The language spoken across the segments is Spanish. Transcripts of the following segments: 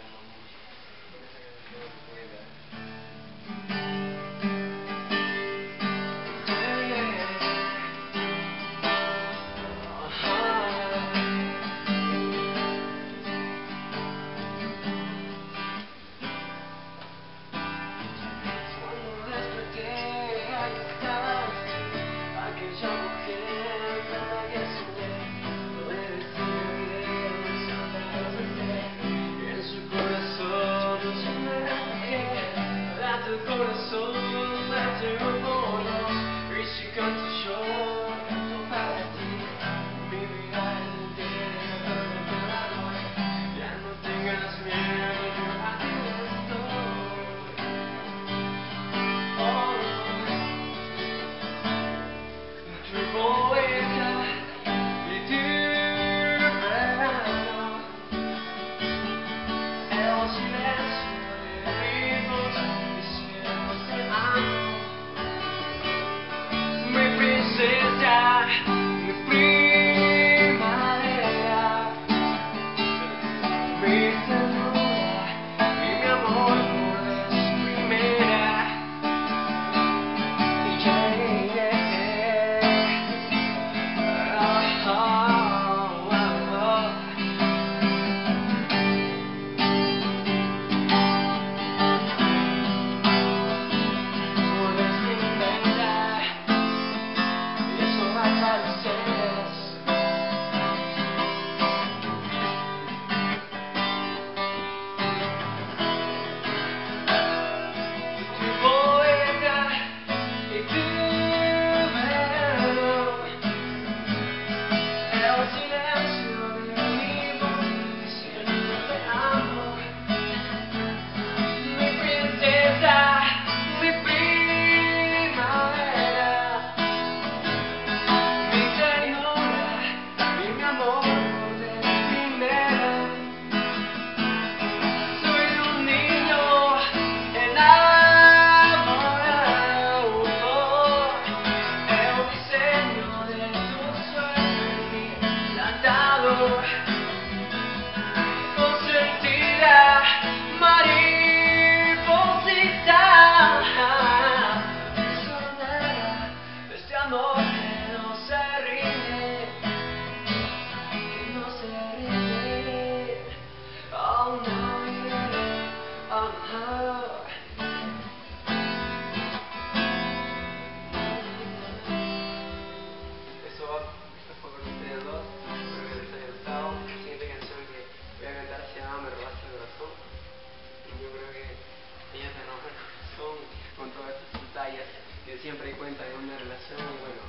Siempre hay cuenta en una relación y bueno.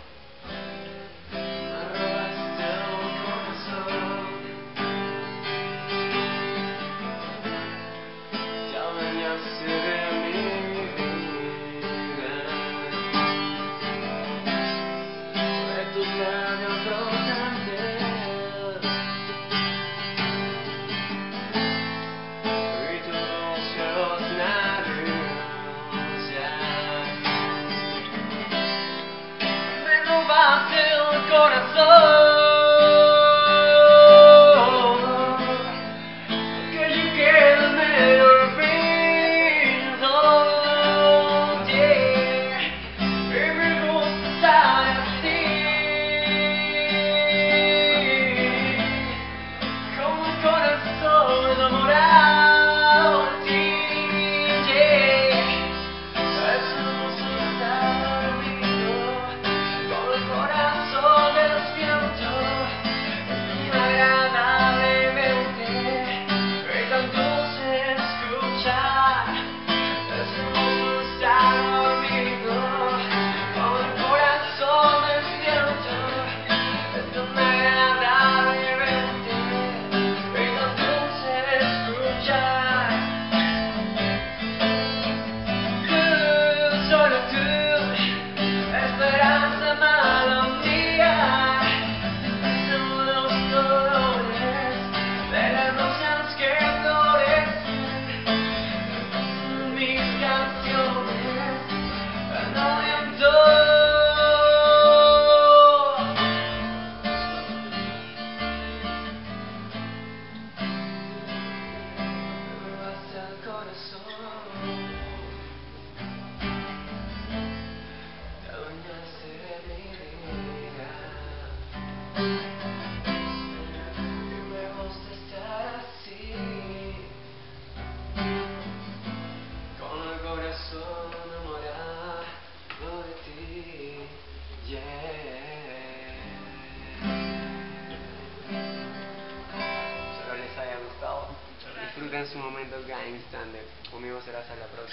Me robaste el corazón, te adueñaste de mi vida, de tus labios brotantes y tus dulces labios. El corazón que you can never be alone, yeah. Y me gusta estar así, con un corazón enamorado de ti, yeah. Es hermoso estar vivo. Corazón despierto.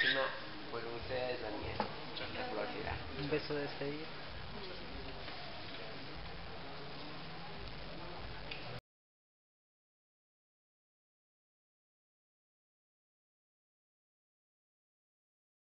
próxima, pues usted es la mía. La próxima. Un beso de despedida.